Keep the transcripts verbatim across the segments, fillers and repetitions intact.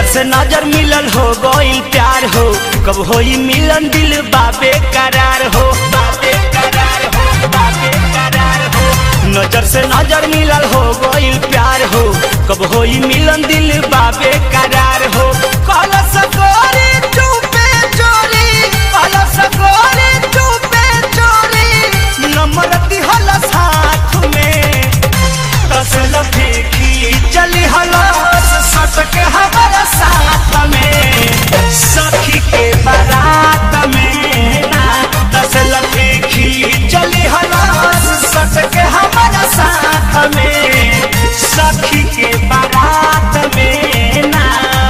से नजर मिलल हो गइल प्यार हो, कब होई मिलन दिल बाबे करार हो, बाबे करार हो, बाबे करार हो। नजर से नजर मिलल हो गइल प्यार हो, कब होई मिलन दिल बाबे करार हो। कहला सकोरी चुपे चोरी, कहला सकोरी चुपे चोरी, नंबर दिहल साथ में कसला फेंकी चली हलास सस के हमारा साथ में, सखी के बारात में ना कसला फेंकी चली हलास सस के हमारा साथ में, सखी के बारात में ना।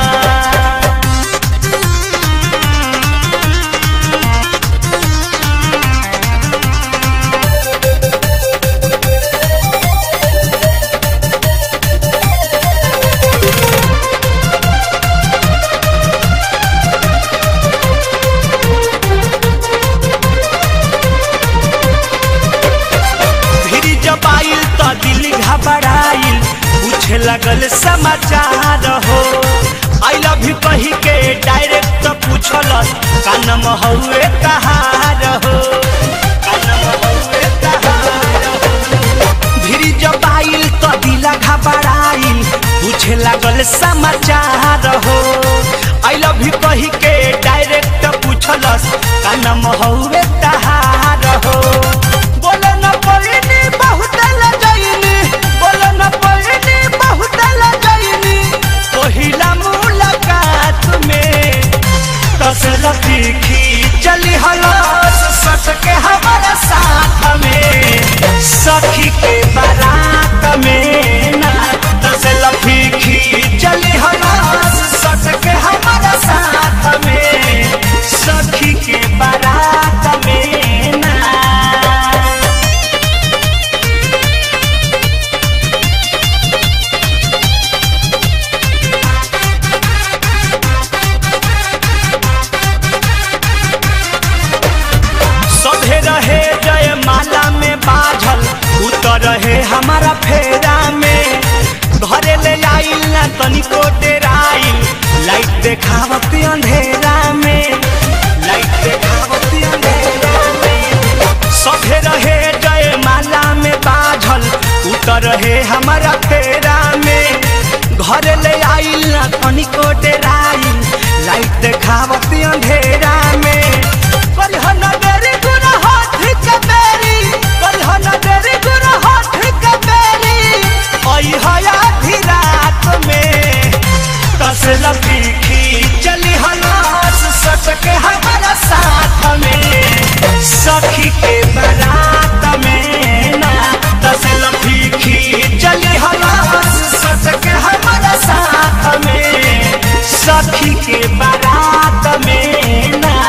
घबराइल पूछे लगल समाचार हो, आई लव यू कही के डायरेक्ट पूछल कानम हउए कहार हो, कानम हउए कहार हो। भिरी जब आइल तो दिला घबराइल पूछे लगल समाचार हो, आई लव यू कही के डायरेक्ट पूछल कानम हउए कहार हो। बोले न पड़नी बहुत लजैनी, बोले न पड़नी बहुत लजैनी, पहिला मुलाकात में कसला फेंकी चली हलास सस के हमारा साथ में, सखी के बारात में ना कसला फेंकी चली हलास सस के हमारा साथ में, सखी के बारात में ना। रहे जय माला में बाझल उतर रहे हमारा फेरा में, घरे ले आइल ना तनिको डेराइल, लाइट देखावत अंधेरा में, लाइट देखावत अंधेरा में। सभे रहे जय माला में बाझल उतर रहे हमारा फेरा में, घरे ले आइल ना तनिको डेराइल, लाइट देखावत अंधेरा में। कसला फेंकी चली हलास सस के हमारा साथ में, सखी के बारात में ना कसला फेंकी चली हलास सस के हमारा साथ में, सखी के बारात में ना।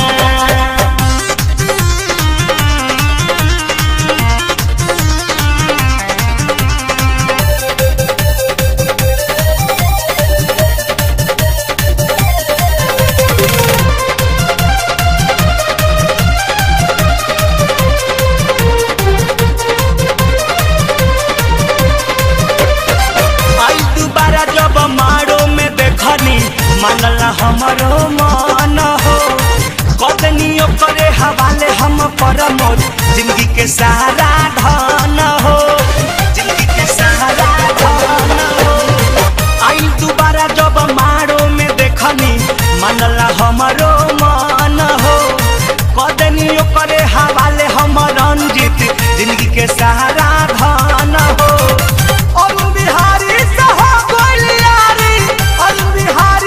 मानल हमरो मन हो, कदनियो करे हवाले हम परमोद, जिंदगी के सहारा धन हो, जिंदगी के सहारा धन हो। आई दोबारा जब मारो में देखनी मानल हमरो मन हो, कदनियो करे हवाले हम रंजित, जिंदगी के सहारा धन हो। और बिहारी सहा गोलियारी, और बिहारी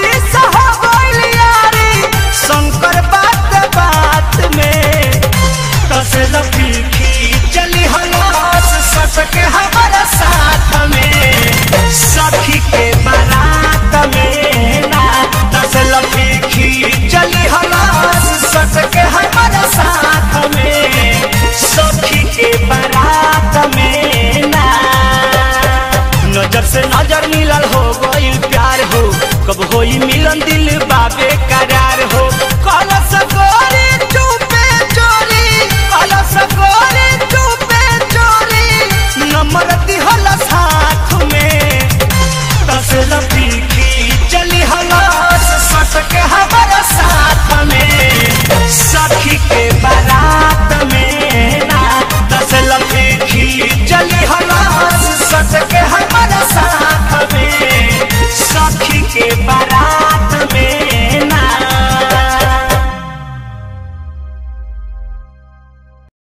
शंकर बात बात में कसला फेंकी चली हलास सस के हमारा साथ में, सखी के बारात में ना कसला फेंकी चली हलास सस के हमारा साथ में, सखी के बारात में ना। नजर से नजर मिलल हो गइल प्यार हो, कब होई मिलन दिल बाबे करार हो।